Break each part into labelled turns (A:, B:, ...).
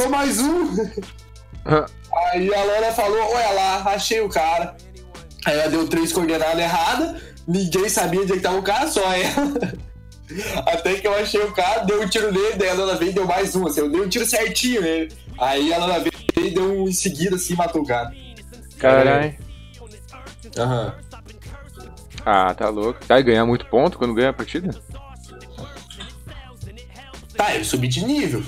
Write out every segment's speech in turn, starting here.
A: só mais um. Aí a Lana falou, olha lá, achei o cara. Aí ela deu 3 coordenadas erradas, ninguém sabia onde é que tava o cara, só ela. Até que eu achei o cara, dei um tiro nele, daí a Lana veio e deu mais um, assim, eu dei um tiro certinho nele. Aí a Lana veio e deu um em seguida, assim, matou o cara.
B: Caralho.
A: Aham.
B: Ah, tá louco. Tá, e ganhar muito ponto quando ganha a partida?
A: Tá, eu subi de nível.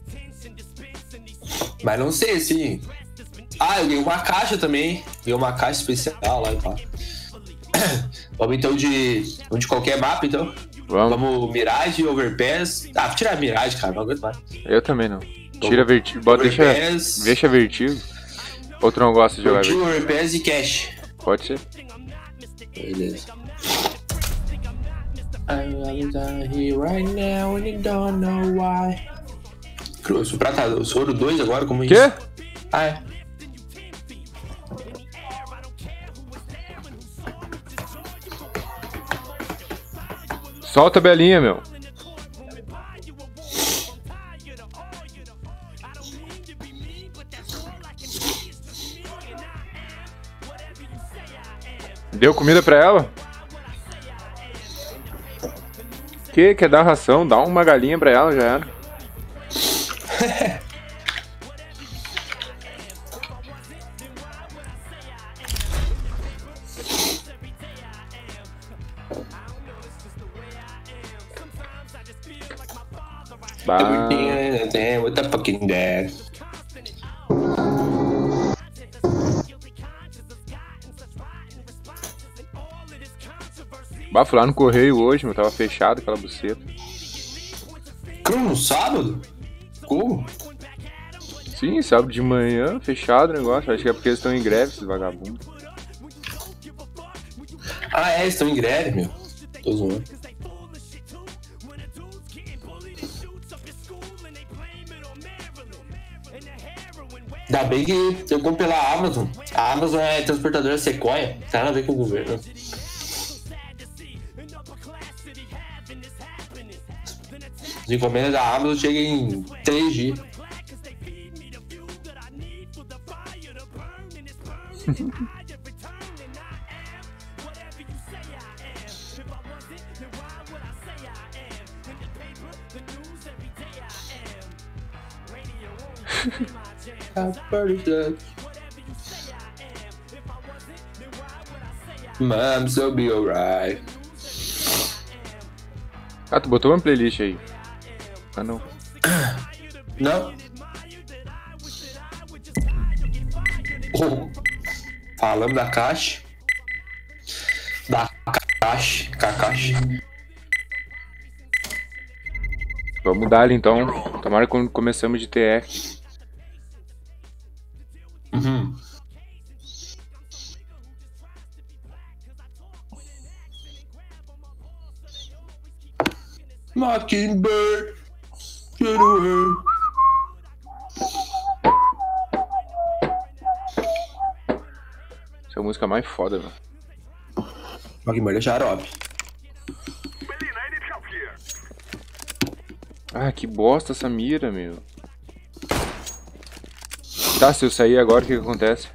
A: Mas não sei, assim... Ah, eu ganhei uma caixa também. Ganhei uma caixa especial lá e pá. Vamos então de qualquer mapa, então? Vamos Mirage, Overpass. Ah, vou tirar a Mirage, cara, não aguento mais.
B: Eu também não. Tira Vertigo, deixa Vertigo. Outro não gosta de jogar
A: Vertigo, Overpass e Cash.
B: Pode ser.
A: Beleza. I'm here right now and you don't know why. Cruz, o prata, o ouro 2 agora, como é isso?
B: Quê?
A: Ah, é.
B: Solta a belinha, meu. Deu comida pra ela? Quer dar ração? Dá uma galinha pra ela, já era.
A: What the fucking dad?
B: Bah, fui lá no correio hoje, meu, tava fechado aquela buceta.
A: No sábado? Como?
B: Sim, sábado de manhã, fechado o negócio. Acho que é porque eles estão em greve, esses vagabundos.
A: Ah, é, eles estão em greve, meu. Tô zoando. Ainda bem que eu comprei pela Amazon. A Amazon é transportadora Sequoia. Tá nada a ver com o governo. As encomendas da Amazon chegam em 3 dias. Mom, so be alright.
B: Ah, tu botou uma playlist aí? Ah, não.
A: Não. Oh. Falando da caixa. Kakashi.
B: Vamos dar ali então. Tomara que começamos de TF.
A: Uhum. Mockingbird.
B: Essa é a música mais foda, velho.
A: Mockingbird é xarope.
B: Ah, que bosta essa mira, meu. Tá, se eu sair agora, o que acontece?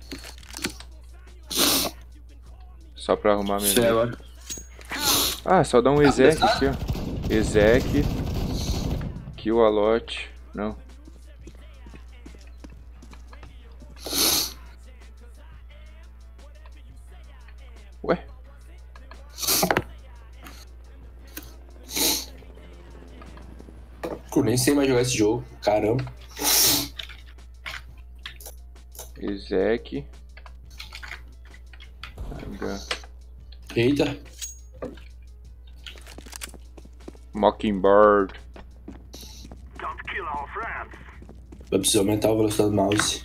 B: Só pra arrumar minha vida.
A: Agora.
B: Ah, só dá um exec aqui, ó. Exec. Kill a lot. Não. Ué?
A: Eu nem sei mais jogar esse jogo. Caramba.
B: Exec.
A: Eita.
B: Mockingbird.
A: Eu preciso aumentar a velocidade do mouse.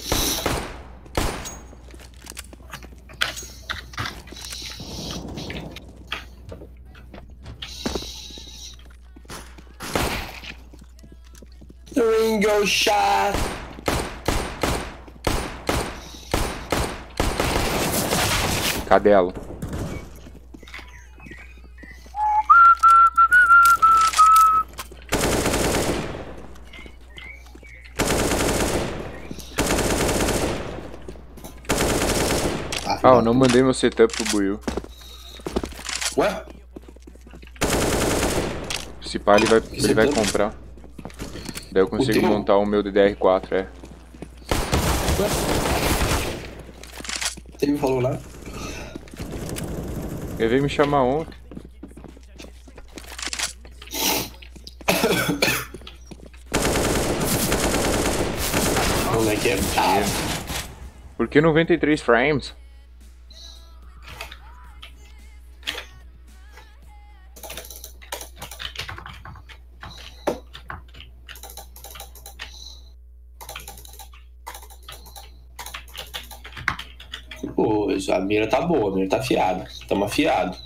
A: Ringo shot.
B: Cadelo.
A: filho.
B: Ah, eu não mandei meu setup pro Buiu.
A: Ué?
B: Se pá, ele vai comprar. Daí eu consigo
A: teu?
B: montar o meu DDR4, é.
A: Ué? Você me falou lá?
B: Ele veio me chamar ontem.
A: O moleque é bravo.
B: Por que 93 frames?
A: Pô, a mira tá boa, a mira tá afiada. Tamo afiado.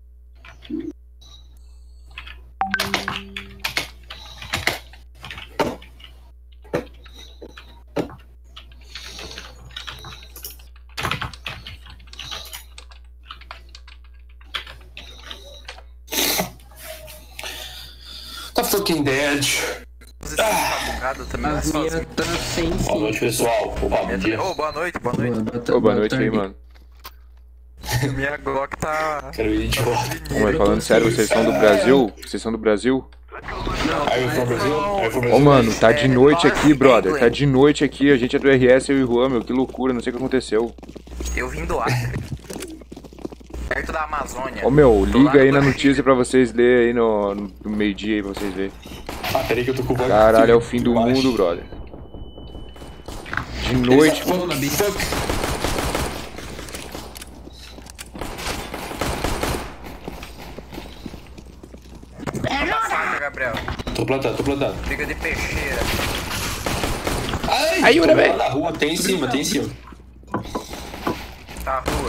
A: Tá fucking dead.
C: Você tá bugado também,
D: As minhas tá sem
A: Boa
D: fim.
A: noite, pessoal. Opa, bom dia.
C: Ô, boa noite, boa noite.
B: Ô, boa noite aí, mano.
C: Minha Glock tá...
A: Quero ir de volta.
B: Ô, mas falando sério, vocês são do Brasil? Vocês são do Brasil?
A: Aí eu fui pro Brasil? Aí eu fui pro
B: Ô,
A: Brasil.
B: mano, tá de noite aqui, brother. Tá de noite aqui, a gente é do RS, eu e o Juan, meu. Que loucura, não sei o que aconteceu.
C: Eu vim do Acre. Perto da Amazônia.
B: Ô, meu,
C: Do
B: liga
C: lado
B: aí
C: do
B: na
C: Rio.
B: notícia pra vocês lerem aí no meio-dia aí pra vocês verem.
A: Ah, peraí que eu tô com o
B: Caralho, é o fim do mundo, brother. De noite.
A: Fuck.
C: Manda faca, Gabriel.
A: Tô plantando.
C: Briga de peixeira.
A: Ai,
B: Aí,
A: tô
B: olha,
A: lá
B: velho.
A: na rua, tem em cima.
C: Tá rua.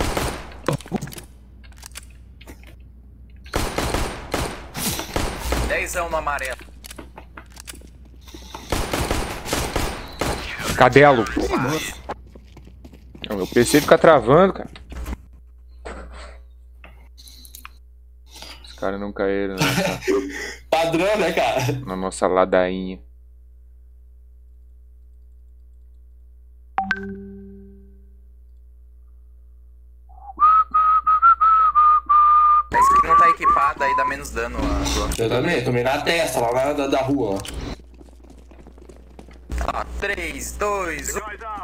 C: Dezão no amarelo.
B: Cadelo. Não, meu PC fica travando, cara. Os caras não caíram
A: Padrão, né, cara?
B: na nossa ladainha.
C: A skin não tá equipada, aí dá menos dano a Glock.
A: Eu também, tomei na testa, lá da rua, ó.
C: Ó, 3, 2, 1.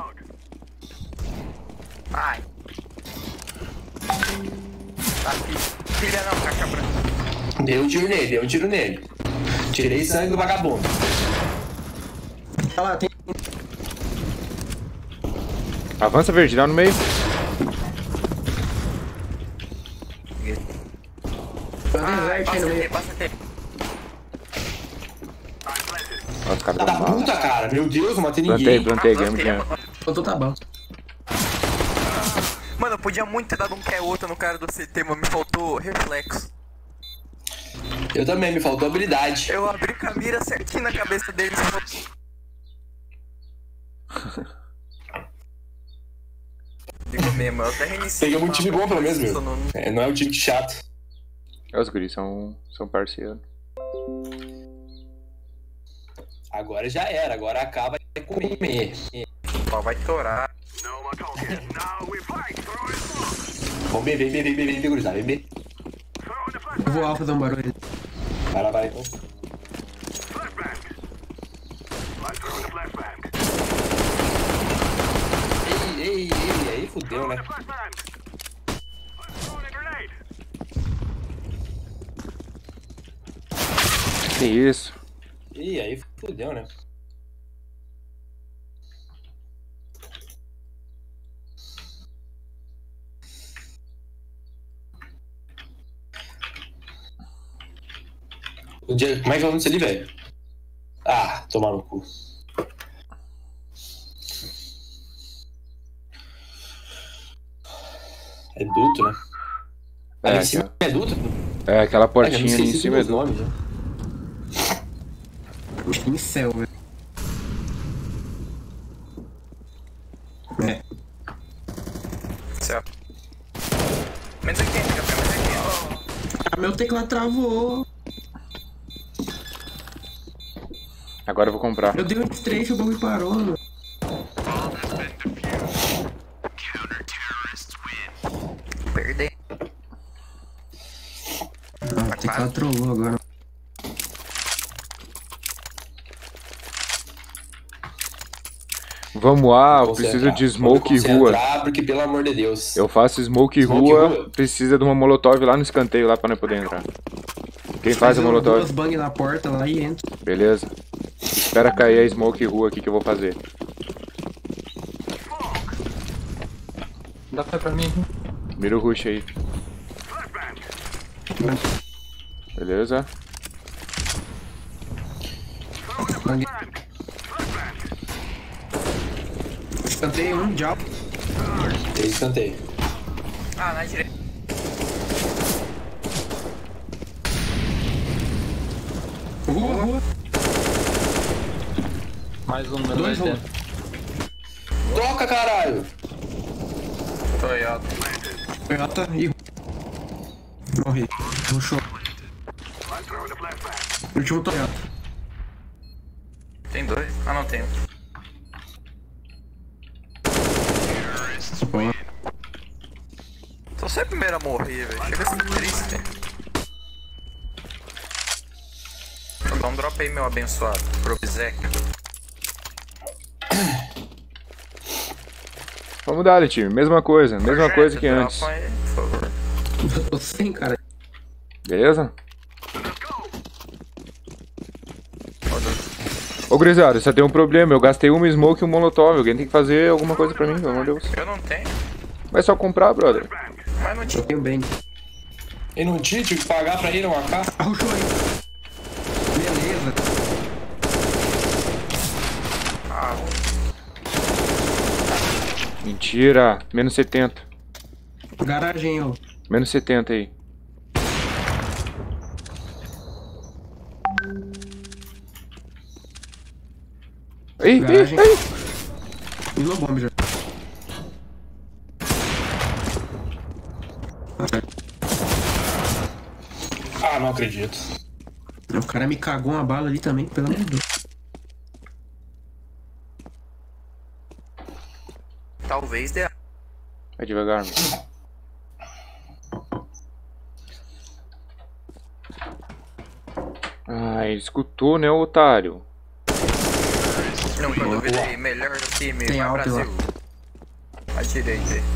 C: Ai. Tá aqui. Filha não, caixa branca.
A: Dei um tiro nele. Tirei sangue do vagabundo.
D: Olha lá, tem.
B: Avança, verde, dá no meio.
D: Desert aí no meio.
C: Passa aqui.
B: Ó, os caras
A: Da
B: dão mal.
A: puta, cara. Meu Deus, não matei ninguém.
B: Plantei, ganhamos dinheiro.
D: Então tá bom.
C: Mano, eu podia muito ter dado um que é outro no cara do CT, mas me faltou reflexo.
A: Eu também, me faltou habilidade.
C: Eu abri com a mira certinho na cabeça deles. Digo mesmo, eu até reiniciei.
A: Peguei muito time bom, pelo menos, meu.
C: Não-
A: É, não é um time chato.
B: Os guris são parceiros.
A: Agora já era, agora acaba de comer.
C: Ó, vai torar.
A: Vamos vem, gurizada, vem, vem.
D: Eu vou alfa dar um barulho.
A: Vai lá, vai então. Ei, aí fudeu, né?
B: Que isso?
A: Ih, aí fudeu, né? Como é que é o nome desse ali, velho? Ah, tomar no cu. É duto, né? Ali em cima é duto?
B: Aquela
A: Ah, já me
B: portinha ali em
A: esqueci
B: cima é
A: dos
B: do...
A: nomes, né?
D: Pincel, velho. É.
C: Céu. Menos 80, Gabriel, menos 80.
D: Ah, meu teclado travou.
B: Agora eu vou comprar.
D: Eu dei um F3 e o bagulho parou, mano. Ela trollou agora.
B: Vamos lá, eu
A: Vou
B: preciso
A: concentrar.
B: de smoke
A: Vou me
B: rua.
A: concentrar, porque pelo amor de Deus.
B: Eu faço smoke
A: Smoke
B: rua,
A: rua?
B: precisa de uma molotov lá no escanteio lá pra não poder entrar. Quem faz a molotov?
D: Duas bang na porta lá e entra.
B: Beleza. Espera cair a smoke rua aqui que eu vou fazer.
C: Dá pra mim aqui.
B: Mira o rush aí. Beleza.
D: Bang. Escanteio um, já.
A: Tem escanteio.
C: Ah, na direita.
D: Rua.
C: Mais um meu
D: Dois
C: dentro.
A: Toca, caralho!
C: Toyota.
D: Toyota e... Morri. Puxou. Último Toyota.
C: Tem dois? Ah, não tem.
D: Boa.
C: Tô sempre primeiro a morrer, velho. Chega a ser triste. Dá um drop aí, meu abençoado. Pro Bizek.
B: Vamos dar, time. Mesma coisa que antes.
C: Aí, por favor.
D: Eu tô sem, cara.
B: Beleza? Ô, gurizada, só tem um problema. Eu gastei uma smoke e um molotov. Alguém tem que fazer alguma coisa pra mim, pelo amor de Deus.
C: Eu não tenho.
B: Vai só comprar, brother.
C: Mas não
D: Eu
C: tinha.
D: tenho bang.
A: E não tinha, tive que pagar pra ir no AK.
D: Arrochou aí. Beleza.
C: Ah,
B: Mentira. Menos 70.
D: Garagem, ó.
B: Menos 70 aí. Ei,
D: Garagem.
B: ei, ei.
D: E no bomb já.
A: Ah, não acredito.
D: O cara me cagou uma bala ali também, pelo amor de Deus.
C: talvez dê.
B: Vai devagar, mano. Ah, ele escutou, né, otário?
C: Nunca duvidei. Melhor do time.
D: Tem
C: Vai
D: alto
C: Brasil. À direita aí.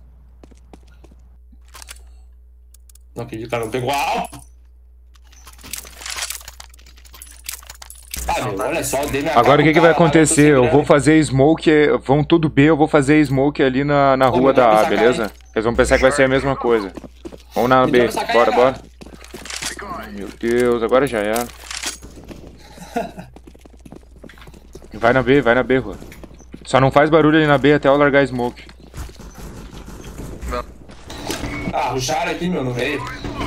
A: Não acredito, cara, não pegou alto. Ah, meu, olha só, dei minha
B: Agora o que, que vai
A: cara lá,
B: acontecer?
A: eu tô
B: Eu vou fazer smoke, vão tudo B, eu vou fazer smoke ali na
A: Ô,
B: rua
A: meu,
B: da A,
A: vamos sacar,
B: beleza?
A: hein?
B: Eles vão pensar que vai ser a mesma coisa. Vamos na B,
A: vamos sacar,
B: bora,
A: hein,
B: bora. Meu Deus, agora já é. Vai na B, rua. Só não faz barulho ali na B até eu largar smoke.
A: Ah, ruxaram aqui, meu, no meio.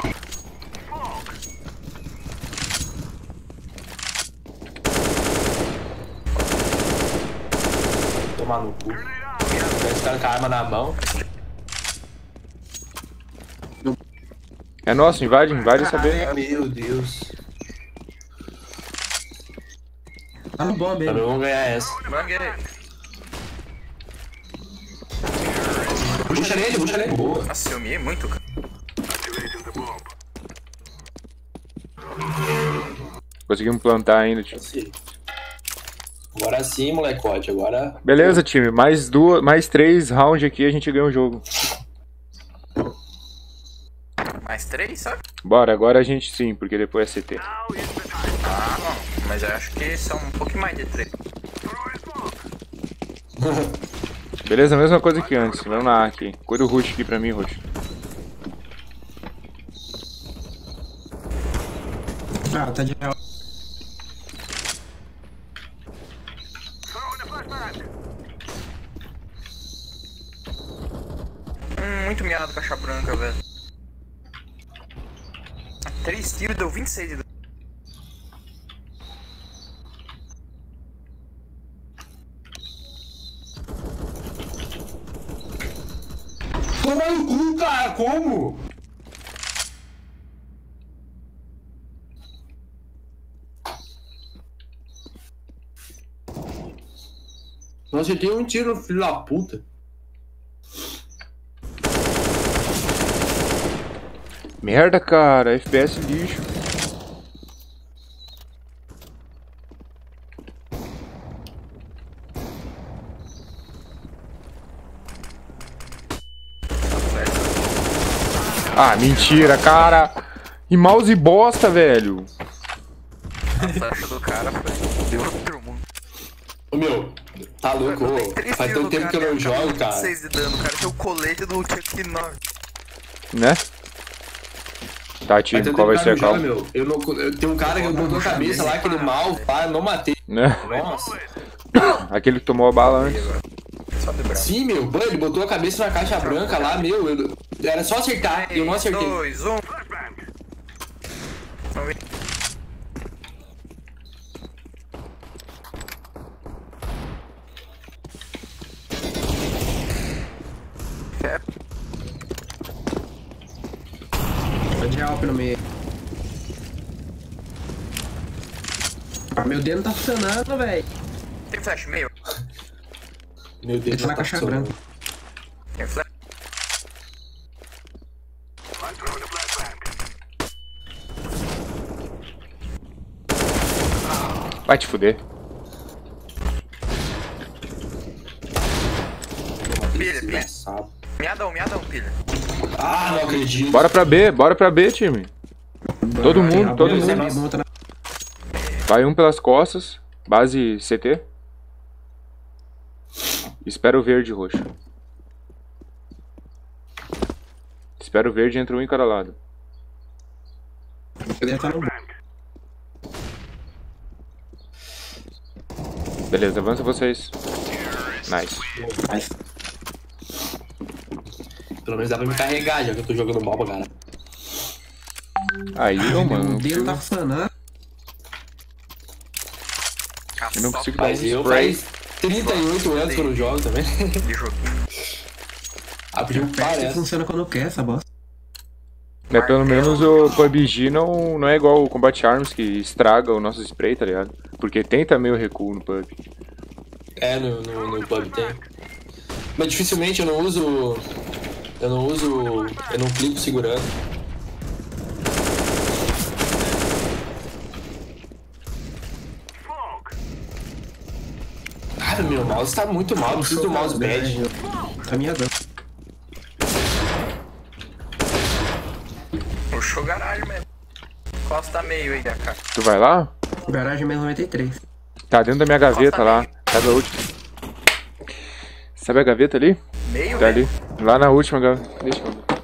A: Tomar no cu. Esse cara com a arma na mão.
B: É nosso, invade essa B.
A: Ai, meu Deus.
D: Tá no bomb aí.
A: Também vamos ganhar essa.
C: Manguei.
A: Puxa nele. Boa.
C: Nossa, eu miei muito, cara.
B: Conseguimos plantar ainda, tio.
A: Agora sim, molecote. Agora.
B: Beleza, time. Mais 3 rounds aqui a gente ganha o jogo.
C: Mais 3, sabe?
B: Bora, agora a gente sim, porque depois é CT.
C: Ah, não. Mas eu acho que são um pouquinho mais de 3.
B: Beleza, mesma coisa que antes. Vamos na A aqui. Cuida o rush aqui pra mim, rush.
D: Ah, tá de real.
C: Muito miado caixa branca, velho. 3 tiros deu 26 de dano.
A: Toma no cu, cara. Como? Nossa, eu tenho um tiro no filho da puta.
B: Merda, cara. FPS lixo. Ah, mentira, cara. E mouse bosta, velho.
C: A taxa do cara foi de outro mundo.
A: Ô, meu, tá louco,
C: Eu
A: ô.
C: tenho 3
A: Faz tanto
C: tiros
A: tempo
C: no
A: que eu não jogo, cara.
C: 6 de dano, cara. Tem o colete do Chuck Norris.
B: Né? Tá,
A: Faz
B: time,
A: tanto
B: qual vai
A: tempo que
B: ser
A: eu
B: a
A: não jogo,
B: calma?
A: meu. Eu tem um cara que botou a cabeça lá, aquele mal, pá, não matei.
B: Né?
A: Nossa.
B: Aquele que tomou a bala antes.
C: Só de bravo.
A: Sim, meu, mano, ele botou a cabeça na caixa branca lá, meu. Era só acertar, eu não acertei.
C: 2, 1.
D: Tô de alp no meio. Ah, meu dedo não tá funcionando, velho.
C: Tem flash meio?
A: Meu Deus,
D: Ele tá na caixa branca.
C: Tem flash?
B: Vai te fuder.
C: Pilha, pilha. Miadão, pilha.
A: Ah, não acredito.
B: Bora pra B, time. Todo mundo, todo
D: Meu,
B: mundo.
D: Zé, monta na-
B: Vai um pelas costas. Base CT. Espera o verde e roxo. Espera o verde e entra um em cada lado.
D: Ele tá no...
B: Beleza, avança vocês. Nice.
D: Mas,
A: Pelo menos dá pra me carregar, já que eu tô jogando mal pra cara.
B: Aí, ô, mano.
D: meu
B: não
D: dedo
B: consigo-
D: não tá funcionando.
B: Eu não consigo dar um
A: Mas eu
B: spray.
A: faz 38 anos que eu não jogo também.
C: De joguinho.
A: Ah, podia
D: Parece que
A: parece.
D: funciona quando quer essa bosta.
B: É, pelo menos o PUBG não é igual o Combat Arms que estraga o nosso spray, tá ligado? Porque tem também o recuo no PUB.
A: É, no pub tem. Mas dificilmente eu não uso. Eu não clico segurando. Cara, meu mouse tá muito mal, eu preciso do mousepad.
D: Tá me dando.
C: Puxou garagem mesmo. Costa meio aí, cara.
B: Tu vai lá?
D: Garagem 93.
B: Tá dentro da minha gaveta lá. Sabe a última? Sabe a gaveta ali?
C: Meio,
B: Tá
C: velho.
B: ali. Lá na última gaveta. Deixa eu ver.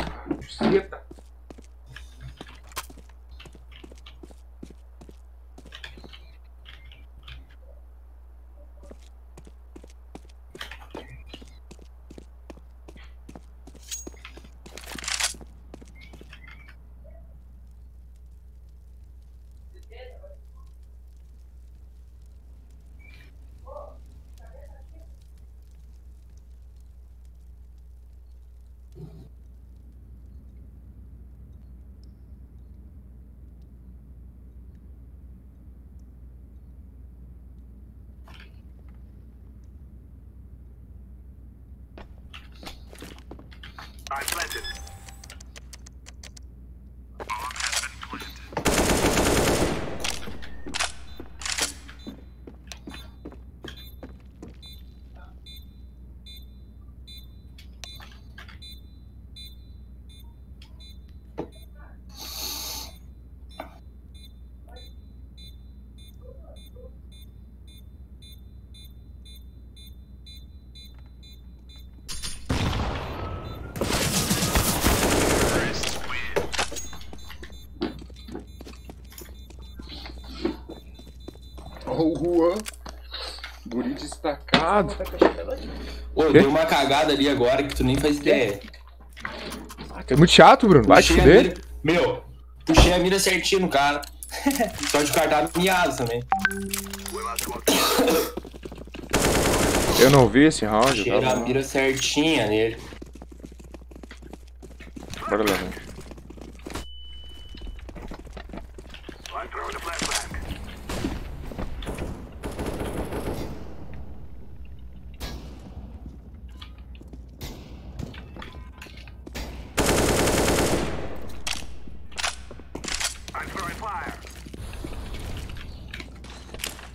B: Ô, Juan. Guri destacado.
A: Ô, eu dei uma cagada ali agora que tu nem faz ideia.
B: É muito chato, Bruno. Vai te
A: Puxei a
B: fuder.
A: mira- Meu, puxei a mira certinho no cara. Só de cartar miado também.
B: Eu não vi esse round. Eu
A: Puxei a
B: tava...
A: mira certinha nele.
B: Bora lá, né?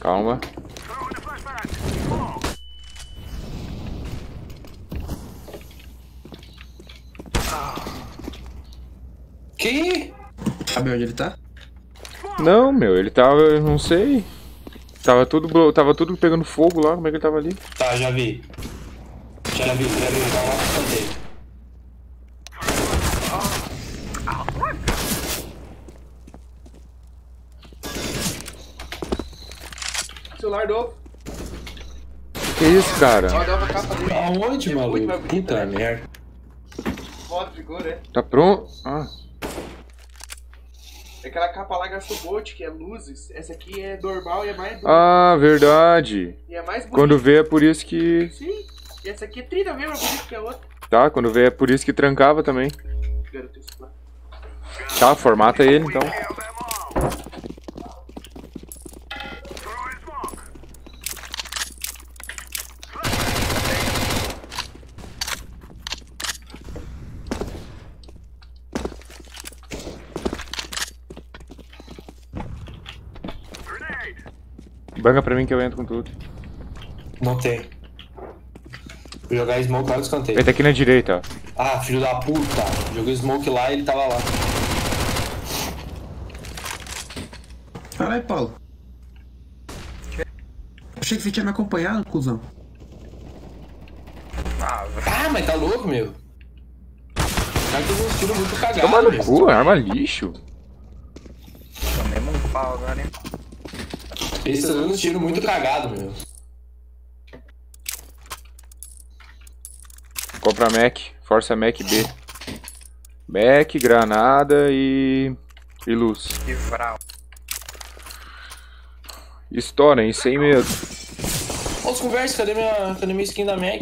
B: Calma.
A: Que?
D: Sabe onde ele tá?
B: Não, meu, ele tava, eu não sei. Tava tudo pegando fogo lá, como é que ele tava ali?
A: Tá, já vi. Já vi, tá lá no canteiro.
E: Celular novo.
B: Que isso, cara?
E: Ó, dá uma capa dele.
A: Aonde,
E: muito
A: maluco?
E: mais bonito,
A: Puta
E: né?
A: merda.
E: Foto de cor, né?
B: Tá pronto? Ah,
E: Aquela capa lá gastou Bolt, que é luzes. Essa aqui é normal e é mais bonita.
B: ah, verdade.
E: E é mais bonita.
B: Quando vê é por isso que...
E: Sim. E essa aqui é 30 mesmo, mais bonita que a outra.
B: Tá, quando vê é por isso que trancava também.
E: Garoto, esse lá.
B: Tá, formata ele então. Banga pra mim que eu entro com tudo.
A: Não tem. Vou jogar smoke lá no escanteio.
B: Ele tá aqui na direita, ó.
A: Ah, filho da puta. Joguei smoke lá e ele tava lá.
D: Caralho, Paulo. Achei que você tinha me acompanhado, cuzão.
A: Ah, mas tá louco, meu. O cara teve uns tiros muito cagados,
B: Toma no
A: meu.
B: cu, arma lixo.
C: Tomei um pau agora, hein?
A: Esse tá dando uns tiros muito cagados, meu.
B: Compra Mac, força Mac B. Mac, granada e luz.
C: Que vral.
B: Estourem, sem medo.
A: Ô, os conversas, cadê minha skin da Mac?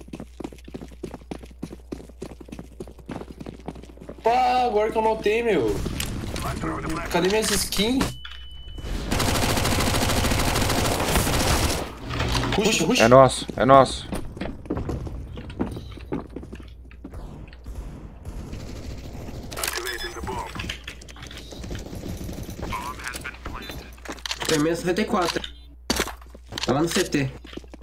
A: Pá, agora que eu notei, meu. Cadê minhas skins? Ruxa, ruxa.
B: É nosso, é nosso.
D: Tem menos 94. Tá lá no CT.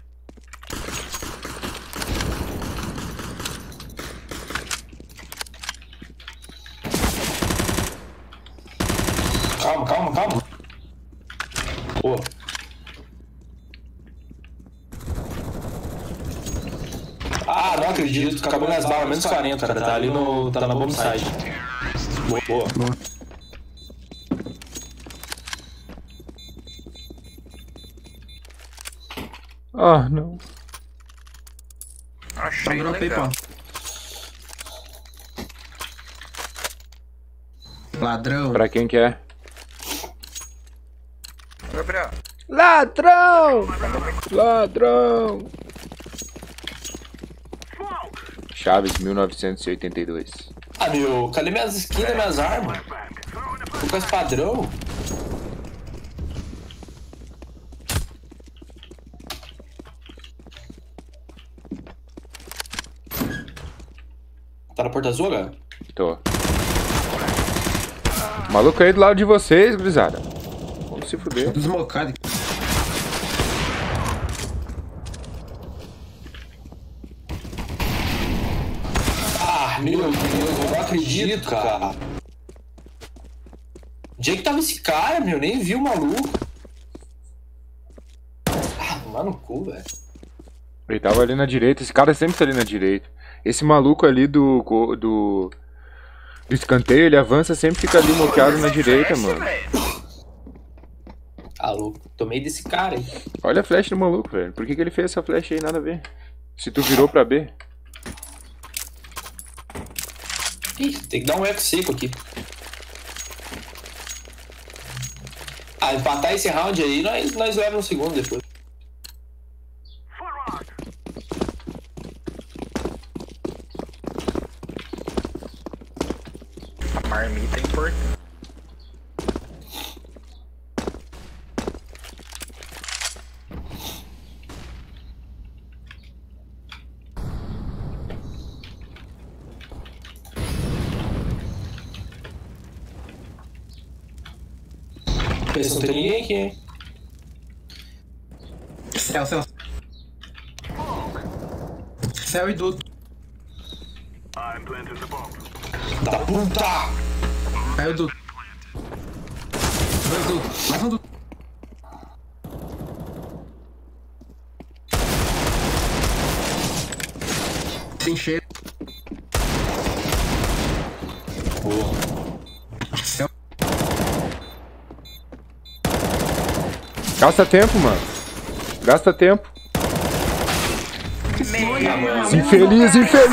A: Calma, calma, calma. Boa. Ah, não acredito. Acabou minhas balas, menos 40, cara. Tá ali no. Tá na bomb side. Boa, boa.
B: Ah, não.
D: Tá
C: Achei
D: dropei,
C: legal.
D: Paulo. Ladrão.
B: Pra quem que é?
C: Gabriel,
B: Ladrão! Ladrão! Chaves, 1982.
A: Ah, meu, cadê minhas skins e minhas armas? Tô com esse padrão. Tá na porta azul, cara?
B: Tô. O maluco aí do lado de vocês, gurizada. Vamos se fuder.
D: Desmocado.
A: Ah, meu Deus, eu não acredito, cara. Onde é que tava esse cara, meu? Nem vi o maluco. Ah, tomar no cu, velho.
B: Ele tava ali na direita, esse cara sempre tá ali na direita. Esse maluco ali do escanteio, ele avança, sempre fica ali moqueado na direita, mano.
A: Ah, louco. Tomei desse cara aí.
B: Olha a flecha do maluco, velho. Por que ele fez essa flecha aí? Nada a ver. Se tu virou pra B.
A: Ih, tem que dar um eco seco aqui. Ah, empatar esse round aí, nós levamos um segundo depois.
C: a marmita é importante.
A: Esse não tem ninguém aqui, hein?
D: Céu. Céu e duto.
A: Da puta!
D: Caiu o duto. 2 dutos. Mais um duto. Sem cheiro.
A: Boa.
D: Céu.
B: Gasta tempo, mano. Gasta tempo. Infeliz!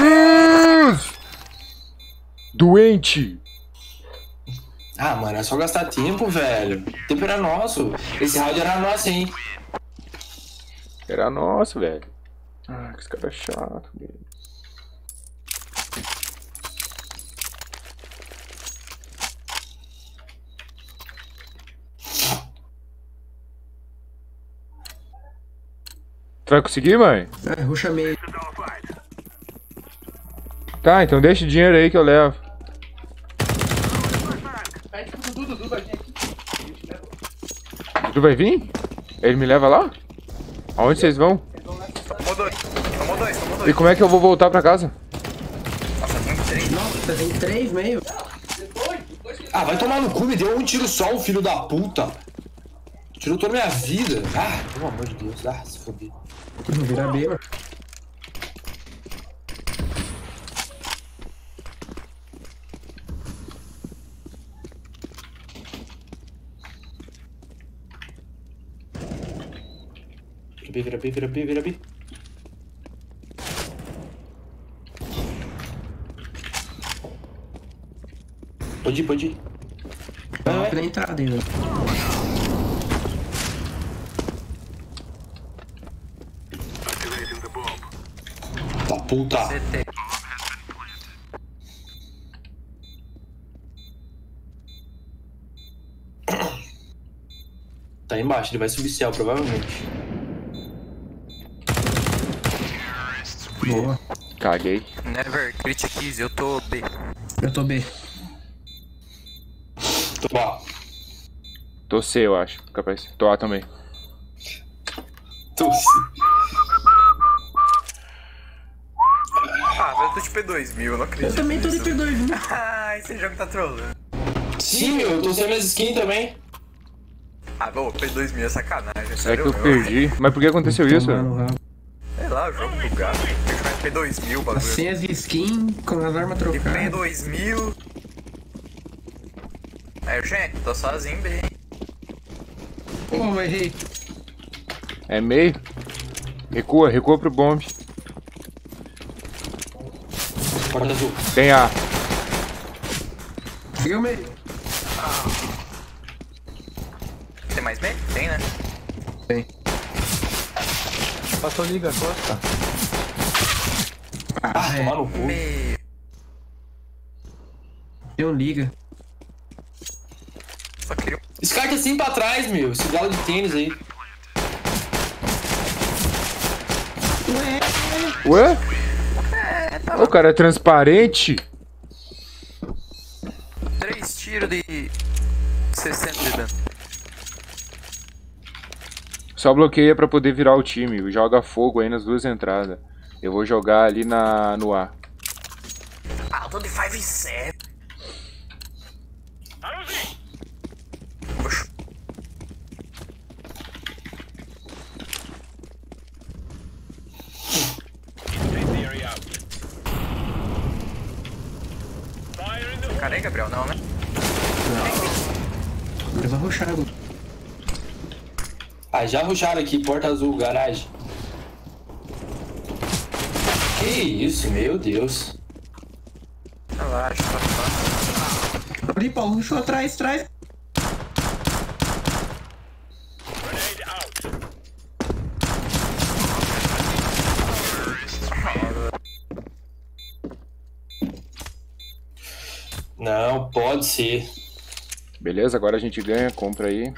B: Doente!
A: Ah, mano, é só gastar tempo, velho. O tempo era nosso. Esse round era nosso, hein?
B: Era nosso, velho. Ah, que esse cara é chato, velho. Tu vai conseguir, mãe?
D: Ruxa meio.
B: Tá, então deixa o dinheiro aí que eu levo.
E: Pede pro Dudu vai vir aqui. A gente leva.
B: Tu vai vir? Ele me leva lá? Aonde vocês vão?
C: Tomou dois.
B: E como é que eu vou voltar pra casa?
C: Nossa, tem 3.
D: Nossa, tem 3 meio.
A: Ah, vai tomar no cu, me deu um tiro só, o filho da puta. Tirou toda a minha vida. Ah, pelo amor de Deus. Ah, se foder.
D: Vira B, mano.
A: Vira B. Pode ir.
D: Vai na entrada aí, velho.
A: Da puta.
C: CT.
A: Tá embaixo, ele vai subir céu, provavelmente.
D: Boa.
B: Caguei.
C: Never critiques, eu tô B.
D: Eu tô B.
A: Tô A.
B: Tô C, eu acho. Capaz. Tô A também.
A: Tô C.
C: Ah, mas eu tô de P2000, eu não acredito.
D: Eu também tô de
C: nisso.
D: P2, viu?
C: Ah, esse jogo tá trolando.
A: Sim, eu tô sem minhas skins também.
C: Ah, bom, P2000 é sacanagem.
B: É
C: Sério,
B: que eu
C: meu.
B: perdi. Mas por que aconteceu isso?
D: Tomar no rabo.
C: Sei lá, o jogo bugado. Tem que jogar P2000, bagulho.
D: Sem as skins, com as armas
C: E
D: trocadas.
C: P2000. Aí, gente, tô sozinho, bem.
D: Pô, mas errei.
B: É meio? Recua pro bombe.
A: Porta azul.
B: Tem A.
D: Peguei o meio.
C: Tem mais B? Tem, né?
D: Tem.
F: Passou liga, Costa.
A: Ah,
D: É.
A: tomar no cu.
C: Meu.
D: Deu liga.
C: Só queria
A: Esse cara tá assim pra trás, meu. Esse galo de tênis aí.
B: Ué? O cara é transparente?
C: 3 tiros de 60 de dano.
B: Só bloqueia pra poder virar o time. Joga fogo aí nas duas entradas. Eu vou jogar ali no A.
C: Ah, eu tô de 5 e 7. Oxi. Carei, Gabriel? Não, né?
D: Agora vai ruxar agora.
A: Ah, já rusharam aqui, porta azul, garagem. Que isso, meu Deus.
C: Relaxa, tá fácil.
D: Ali, Paulo, ruxou atrás.
A: Não, pode ser.
B: Beleza, agora a gente ganha. Compra aí.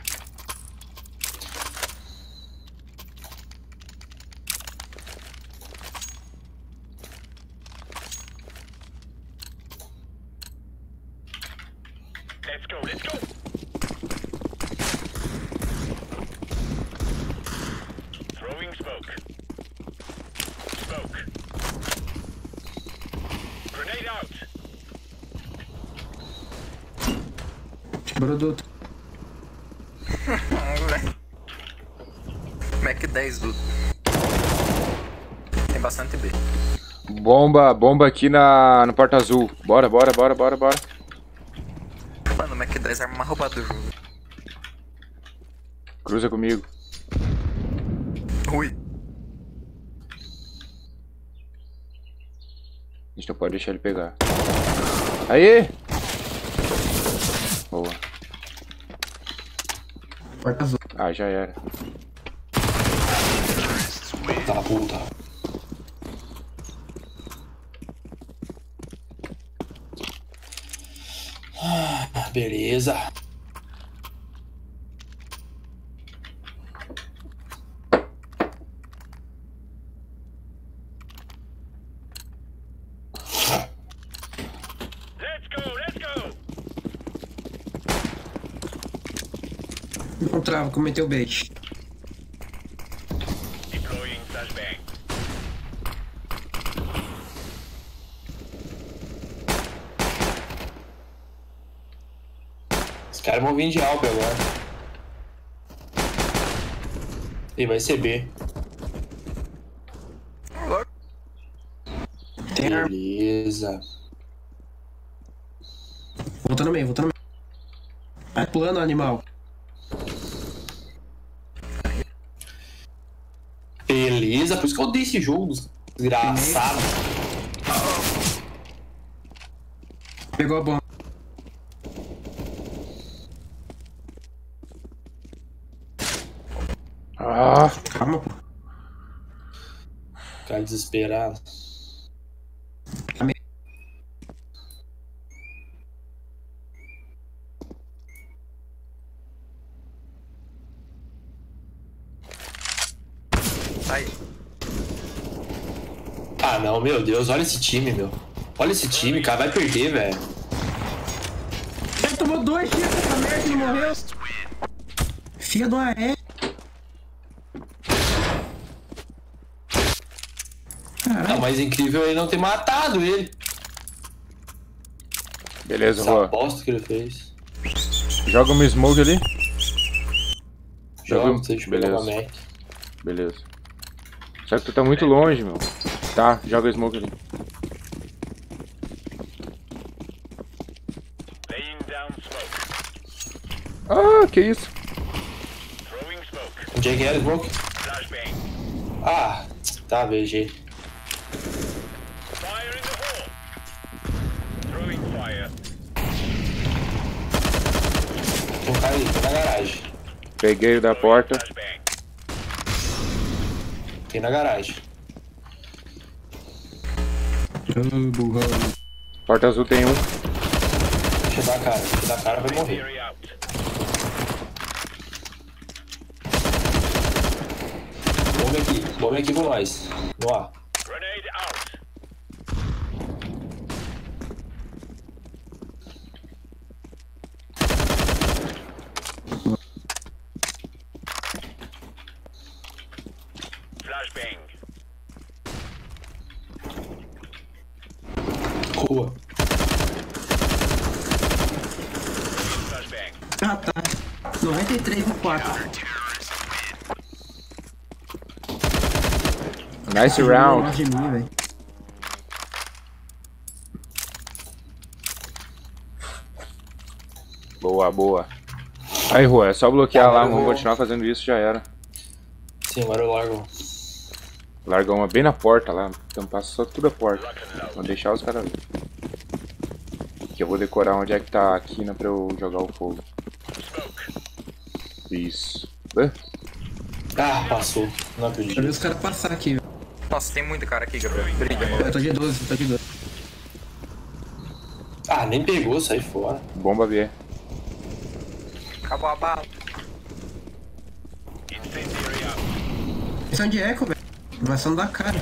D: Produto.
C: Mac 10 do. Tem bastante B.
B: Bomba aqui no Porta Azul. Bora.
C: Mano, o Mac 10 é a arma mais roubada do jogo.
B: Cruza comigo.
C: Ui.
B: A gente não pode deixar ele pegar. Aê! Boa.
D: Porta azul.
B: Ah, já era.
A: Tá, puta. Beleza.
D: Não trava, cometeu o bait.
A: Os caras vão vir de Alp agora. E vai ser B.
D: Tem arma.
A: Beleza.
D: Volta no meio. Vai pulando, animal.
A: Beleza, por isso que eu odeio esse jogo, desgraçado.
D: Pegou a bomba.
B: Ah,
D: Calma, pô.
A: Cara desesperado.
C: Aí.
A: Ah não, meu Deus, olha esse time, meu. Olha esse time, cara, vai perder, velho.
D: Ele tomou 2 tiros dessa merda e não morreu. Filha do AE.
A: Ah, o mais incrível é ele não ter matado ele.
B: beleza,
A: Essa
B: Rua.
A: bosta que ele fez.
B: Joga uma smoke ali.
A: Joga, deixa eu pegar uma
B: Beleza.
A: Mac.
B: Beleza. Só que tu tá muito longe, meu. Tá, joga smoke ali. Ah, que isso?
A: Onde é que era, Smoke? Ah, tá, VG. Tem um cara aí, tem na garagem.
B: Peguei o da porta.
A: Tem na garagem.
B: Porta azul tem um.
A: Deixa eu dar a cara. Deixa eu dar a cara, vai morrer. Bomba aqui com nós. No ar. Rua.
D: Ah, tá. 93 no 4.
B: Nice round.
D: De mim, velho.
B: Boa, boa. Aí, Rua, é só bloquear
A: Tá,
B: lá,
A: eu
B: vamos
A: vou-
B: continuar fazendo isso, já era.
A: Sim, agora eu largo.
B: Larga uma bem na porta lá, tampar só tudo a porta. Vou deixar os caras ali. Que eu vou decorar onde é que tá a quina pra eu jogar o fogo. Isso.
A: Ah, passou. Não
D: Eu vi
A: acredito.
D: os caras passar aqui, velho.
C: Nossa, tem muito cara aqui, Gabriel. Brilha,
D: Eu
C: mano.
D: tô de 12.
A: Ah, nem pegou, sai fora.
B: Bomba B.
C: Acabou a bala.
D: Isso é de eco, velho. Vai só não dar cara.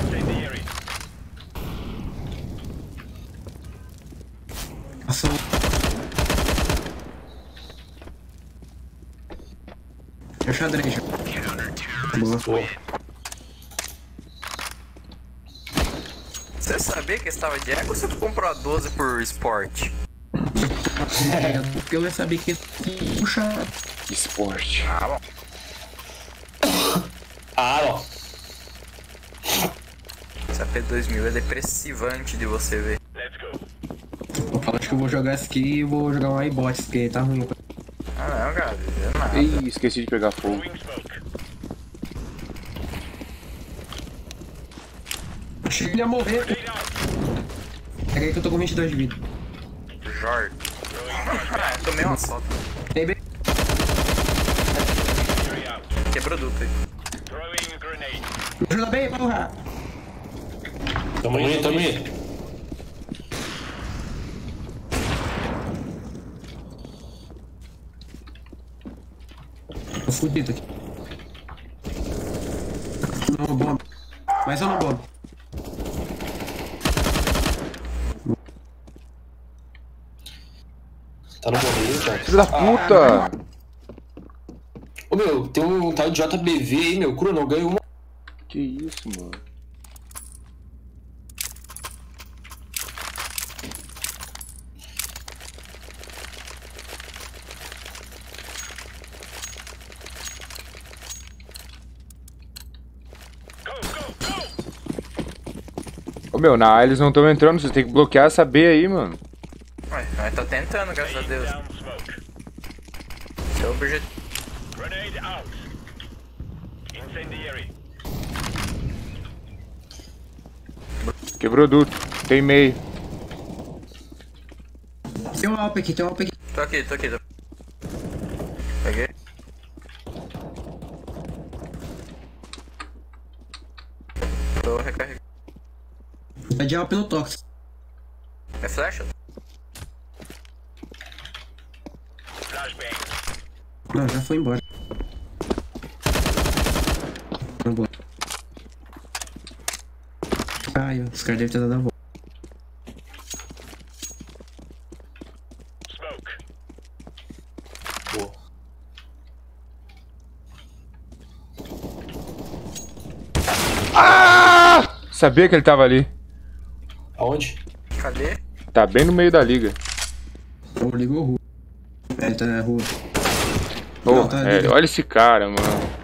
D: Passou. É o xadrez. Boa.
A: Pô,
C: Você sabia que estava de ego ou você comprou a 12 por esporte?
D: Porque eu ia saber que puxa.
B: Esporte.
C: Ah, bom.
A: Ah, ó.
C: Essa P2000 é depressivante de você ver.
D: Eu falo, acho que eu vou jogar essa aqui e vou jogar um iBot, porque tá ruim.
C: Ah, não, cara. É nada.
B: Ih, esqueci de pegar fogo.
D: Achei que ele ia morrer. Pega aí que eu tô com 22 de vida.
C: Jorge. Ah, eu tomei uma só.
D: Tem bem.
C: Quebrou duplo aí.
D: Ajuda bem, porra.
A: Tamo indo.
D: Tô fudido aqui. Não, bomba. Mais uma bomba.
A: Tá no bombeiro, cara.
B: Filho da puta!
A: Ô, meu, tem um tal de JBV aí, meu. Cru, não ganho uma.
B: Que isso, mano? Ô, meu, na A eles não estão entrando, vocês tem que bloquear essa B aí, mano.
C: Ué, mas tô tentando, graças a Deus. Esse é o objetivo.
B: Quebrou duto, tem meio.
D: Tem um Alp aqui, tem um Alp aqui.
C: Tô aqui. Peguei. Tô recarregando.
D: Tá de Alp no Tox.
C: É flecha?
D: Não, já foi embora. Não, boa. Ai, os caras devem ter dado a volta.
A: Boa.
B: Ah! Sabia que ele tava ali.
A: Aonde?
C: Cadê?
B: Tá bem no meio da liga.
D: Ou ligou rua. Ele tá na rua.
B: Pô,
D: Não, tá ali.
B: olha esse cara, mano.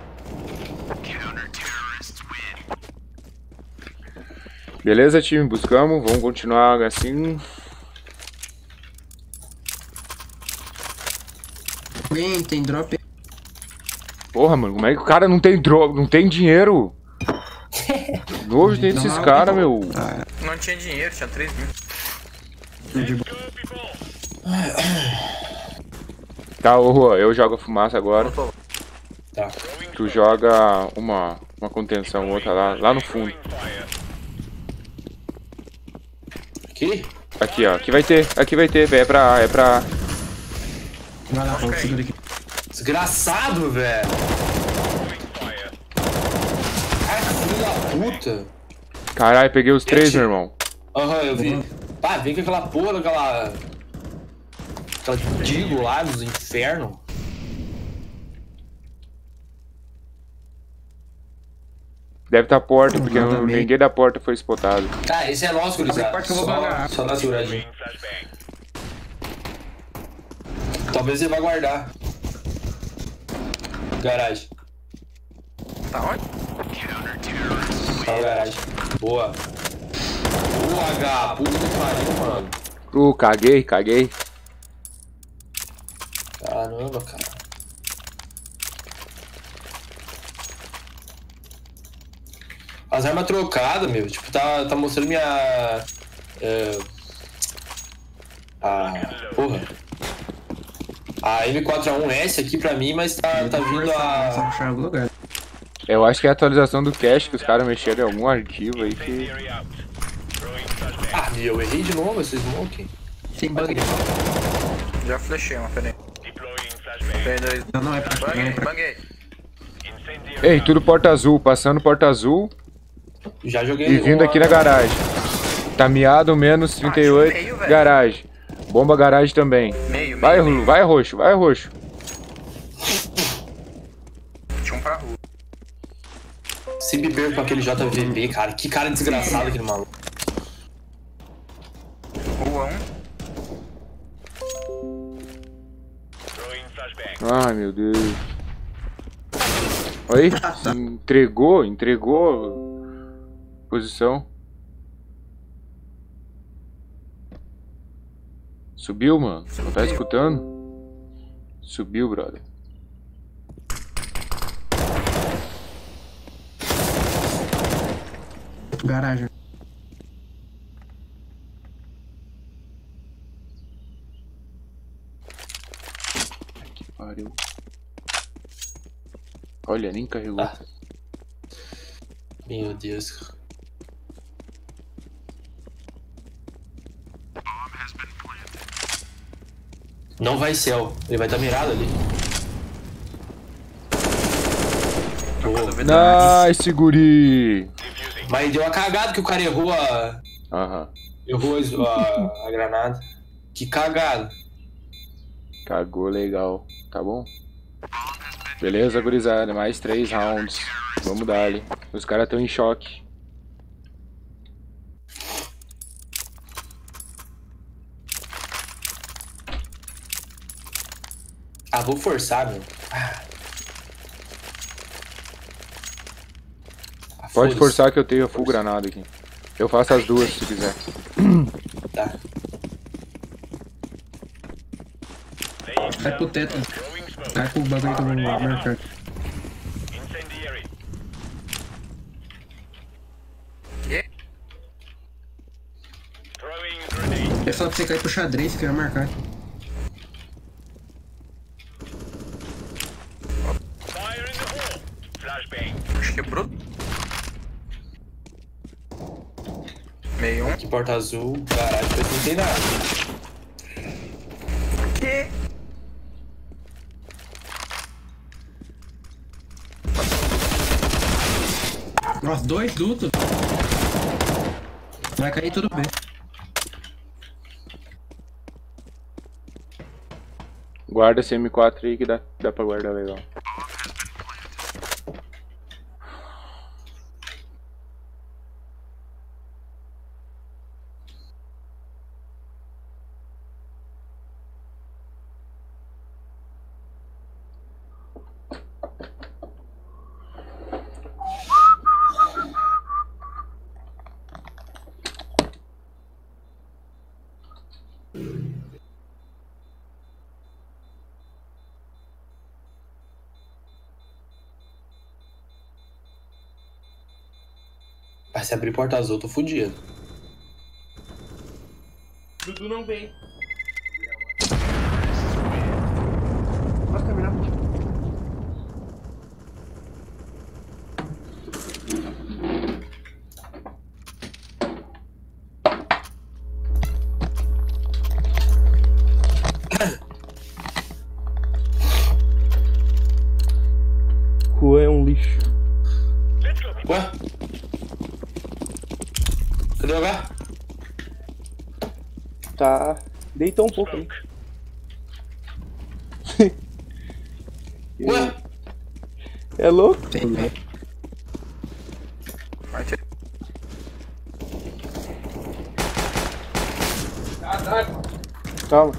B: Beleza, time, buscamos. Vamos continuar assim.
D: Alguém tem drop?
B: Porra, mano, como é que o cara não tem droga, não tem dinheiro? Nojo tem desses caras, meu.
D: Ah,
C: Não tinha dinheiro, tinha 3 mil.
D: de boa.
B: Tá, ô Rua, eu jogo a fumaça agora.
A: Tá.
B: Tu joga uma contenção, outra lá no fundo.
A: Aqui?
B: Aqui, ó. Aqui vai ter, é pra A, é pra A.
D: Vai lá, Paulo, segura aqui.
A: Desgraçado, velho. Ai, filho da puta.
B: Caralho, peguei os três, meu irmão.
A: Aham, eu vi. Pá, vem com aquela porra, aquela digo lá dos infernos.
B: Deve tá a porta, porque
D: Nada bem.
B: ninguém da porta foi spotado.
A: Tá, esse é nosso, gurizada.
D: Abre a porta que eu vou pagar.
A: Só dá seguradinha. Talvez ele vá guardar. Garagem.
C: Tá onde?
A: Tá na garagem. Boa. Boa, H. Puta que pariu, mano.
B: Caguei.
A: Caramba, cara. As armas trocadas, meu. Tipo, tá mostrando minha... porra. A M4A1S aqui pra mim, mas tá vindo
D: Só
A: a...
D: puxar em algum lugar.
B: Eu acho que é a atualização do cache que os caras mexeram em algum arquivo aí que...
A: Ah, eu errei de novo esse smoke.
D: Tem bug.
C: Já flechei uma, peraí. Peraí,
D: Não é pra cá, não é pra cá.
C: banguei.
B: Ei, tudo porta azul, passando porta azul
A: Já joguei...
B: e vindo
A: uma-
B: aqui na garagem. Tá miado, menos 38,
C: meio, velho.
B: garagem. Bomba garagem também.
C: Meio.
B: Vai roxo.
C: Tinha um pra rua.
A: Sempre perco aquele JVB, cara. Que cara desgraçado aquele maluco.
C: Rua
B: Ai, meu Deus. Aí, entregou posição. Subiu, mano. Não tá escutando? Subiu, brother.
D: Garagem.
B: Que pariu. Olha, nem carregou.
A: Ah. Meu Deus. Não vai céu. Ele vai estar mirado ali.
B: Nice, guri!
A: Mas deu uma cagada que o cara errou
B: Aham.
A: errou a granada. Que cagada.
B: Cagou legal. Tá bom? Beleza, gurizada. Mais 3 rounds. Vamos dar ali. Os caras estão em choque.
A: Ah, vou forçar, meu.
B: Pode forçar que eu tenho a full granada aqui. Eu faço as duas se quiser.
A: Tá.
D: Vai pro teto. Vai pro bagulho que eu vou marcar. É só pra você cair pro xadrez que eu ia marcar.
C: Acho que é bruto. Meio um.
A: Que porta azul. Caralho, depois não tem nada.
C: Que?
D: Nossa, 2 dutos. Vai cair tudo bem.
B: Guarda esse M4 aí que dá pra guardar legal.
A: Mas se abrir porta azul, eu tô fudido.
E: Dudu não vem. Pode terminar.
F: Rua é um lixo.
A: Ué? Cadê o H?
F: Tá. Deitou um pouco aí.
A: Ué?
F: É louco?
C: Vai tirar.
F: Calma.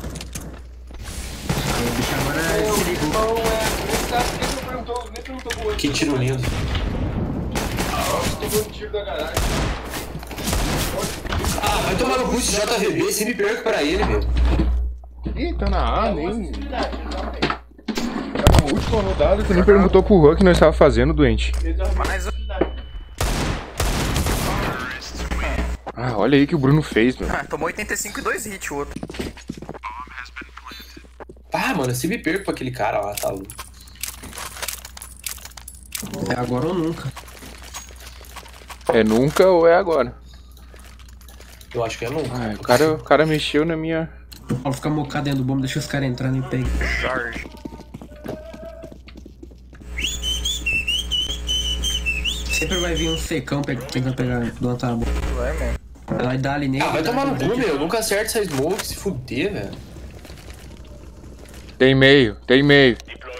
D: O bicho agora se ligou.
E: Irmão, esse cara nem perguntou pro outro.
A: Que tiro lindo.
E: Tomou um tiro da garagem.
A: Ah, vai tomar no cu esse JVB, se me perco pra ele, meu.
B: Ih, tá na A, nem. Tá na última rodada, você nem perguntou pro Juan o que nós tava fazendo, doente.
C: Mais um.
B: Ah, olha aí que o Bruno fez, meu.
C: Tomou 85 e 2 hits o outro.
A: Ah, mano, se me perco pra aquele cara lá, tá louco.
D: É agora ou nunca.
B: É nunca ou é agora?
A: Eu acho que é nunca.
B: Ah, o cara mexeu na minha.
D: O Paulo fica mocado dentro do bomba, deixa os caras entrando e pega.
C: Jorge.
D: Sempre vai vir um secão tentando pegar do outro bomba.
C: Vai mesmo.
D: Ela dá ali nele.
A: Ah, vai tomar no cu, meu. Eu nunca acerto essa smoke, se fuder, velho.
B: Tem meio, tem meio.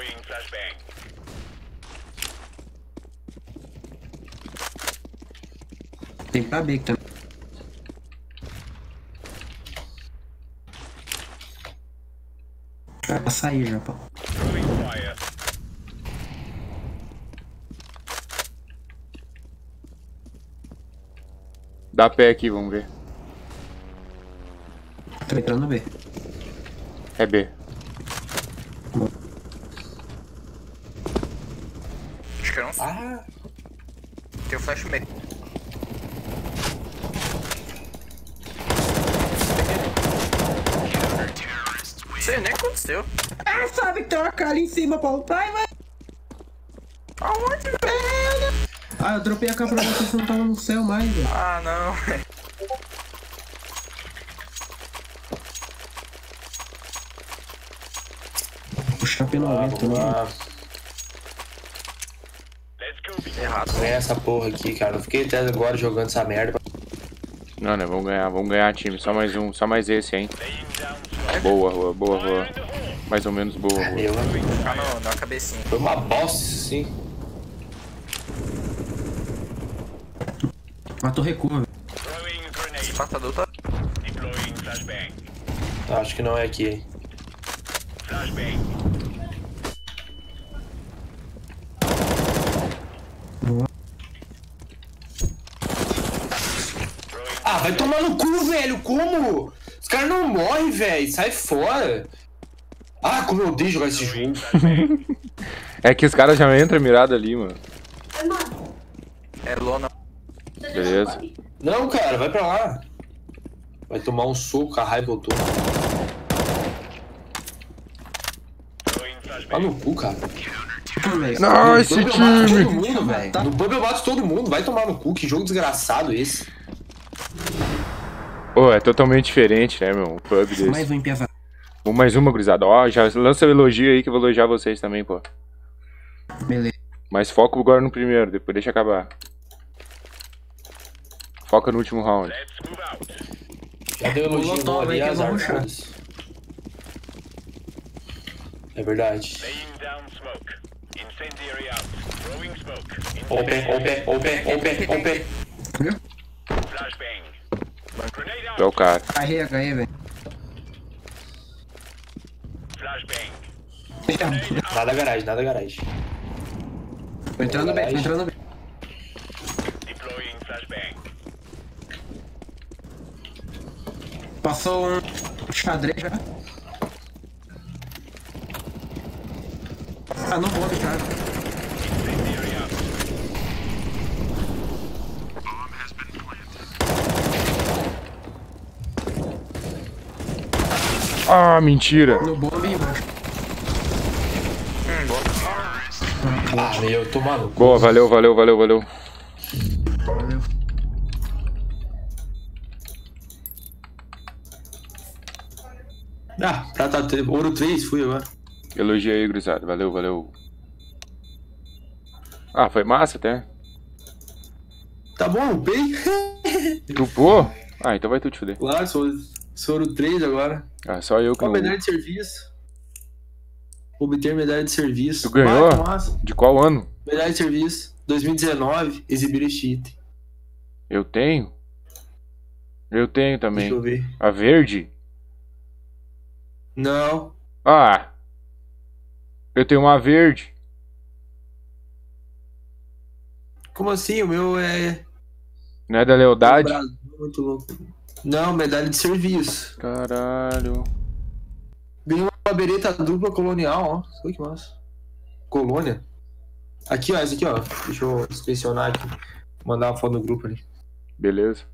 D: Tem pra B também. Pra sair já, Paulo.
B: Dá pé aqui, vamos ver.
D: Tô entrando no B.
B: É B.
C: Acho que eu não sei.
A: Ah,
C: Tem o flash meio. Sei, nem aconteceu.
D: Ah, sabe trocar ali em cima pra upar, vai.
C: Aonde, velho?
D: Ah, eu dropei a capa pra você, você não tava no céu mais, velho.
C: Ah, não, velho.
D: Puxar pelo vento, né?
C: Errado.
A: ganhar essa porra aqui, cara. Eu fiquei até agora jogando essa merda.
B: Não, né? Vamos ganhar, time. Só mais um, só mais esse, hein. Boa, Rua, boa, Rua. Mais ou menos boa, Rua.
A: Valeu,
C: Ah, não, na cabecinha.
A: foi uma bosta, sim.
D: Matou recuo, velho.
C: Esse matador tá...
A: Tá, acho que não é aqui, hein. Ah, vai tomar no cu, velho. Como? Os caras não morrem, velho. Sai fora. Ah, como eu odeio jogar esse jogo.
B: É que os caras já entram mirado ali, mano.
C: É lona.
B: Beleza.
A: Não, cara, vai pra lá. Vai tomar um soco, a raiva voltou. Vai no cu, cara.
B: Não, esse
A: No pub eu mato
B: time!
A: todo mundo, velho. No pub eu mato todo mundo. Vai tomar no cu. Que jogo desgraçado esse.
B: Pô, é totalmente diferente, né, meu? Um pub desse.
D: Mais um em piazada.
B: Mais uma, gurizada. Ó, já lança o elogio aí que eu vou elogiar vocês também, pô.
D: Beleza.
B: Mas foco agora no primeiro, depois deixa acabar. Foca no último round.
A: Já deu elogio
D: Molotov
A: no ali,
D: aí que eu vou
A: azar.
D: rushar.
A: Foda-se. É verdade. Open.
D: Viu?
B: É o cara.
D: Carrega aí, velho.
A: Nada garagem.
D: Tô entrando bem, tô entrando bem. Passou um xadrez já. Ah, não vou, cara.
B: Ah, mentira.
D: No bomba e embaixo.
A: Ah, meu, tomar no cu.
B: Boa, valeu.
D: Valeu.
A: Ah, prata ouro 3, fui agora.
B: Elogia aí, gurizada. Valeu. Ah, foi massa até.
A: Tá bom, upei.
B: Tupou? Ah, então vai tu te fuder.
A: Claro, sou ouro 3 agora.
B: Ah, só eu que
A: Qual
B: não.
A: medalha de serviço? Obter medalha de serviço.
B: Tu ganhou?
A: Ah, que massa.
B: De qual ano?
A: Medalha de serviço. 2019, exibir este item.
B: Eu tenho? Eu tenho também.
A: Deixa eu ver.
B: A verde?
A: Não.
B: Ah! Eu tenho uma verde.
A: Como assim? O meu é...
B: Não é da lealdade?
A: Brasil, muito louco. Não, medalha de serviço.
B: Caralho.
A: Ganhei uma bereta dupla colonial, ó. Olha que massa. Colônia. Aqui, ó. Essa aqui, ó. Deixa eu inspecionar aqui. Mandar uma foto no grupo ali.
B: Beleza.